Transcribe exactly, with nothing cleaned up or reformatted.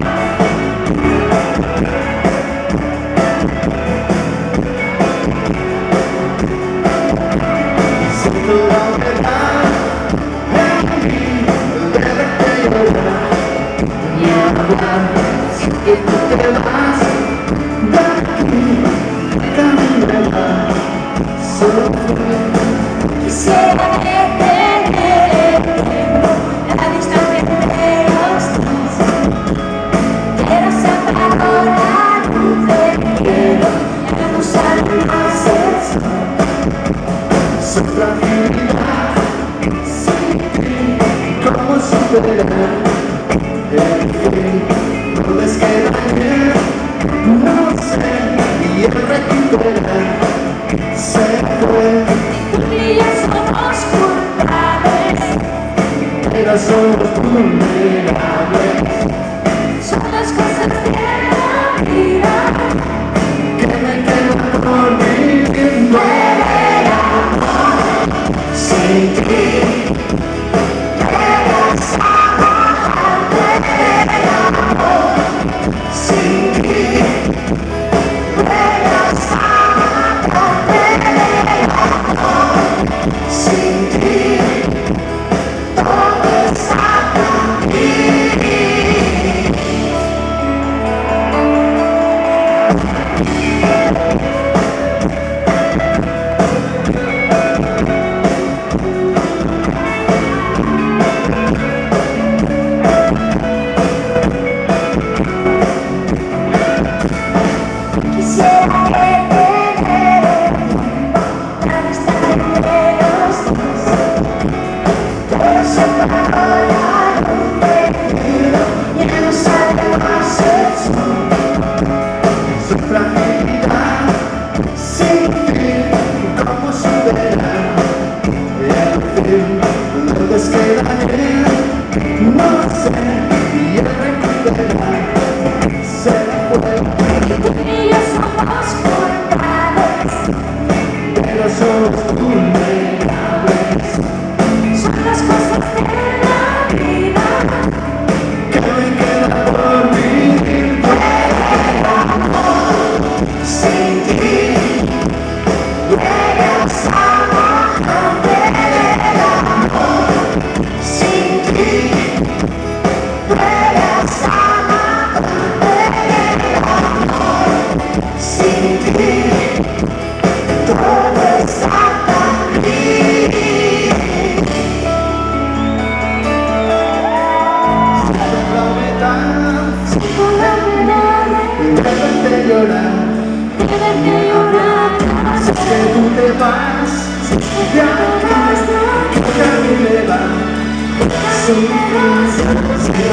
Si que tú te vas de aquí, caminará solo quisiera detenerte a la distancia entre los dos. Quiero sacar la luz del cielo, ya no sale más el sol. Su fragilidad sin ti, ¿cómo superar? No les queda bien, no sé, y el recuperar se fue. Tú y yo somos culpables, pero somos vulnerables. Son las cosas de la vida que me quedan por vivir. Muere el amor sin ti. No les queda bien, no sé, y el recuperar se fue. Tú y yo somos culpables, pero somos vulnerables. Son las cosas de la vida que me quedan por vivir. Muere el amor sin ti, llegas a llorar, verte llorar. Si es que tú te vas, si es que te vas, que a mí me va, si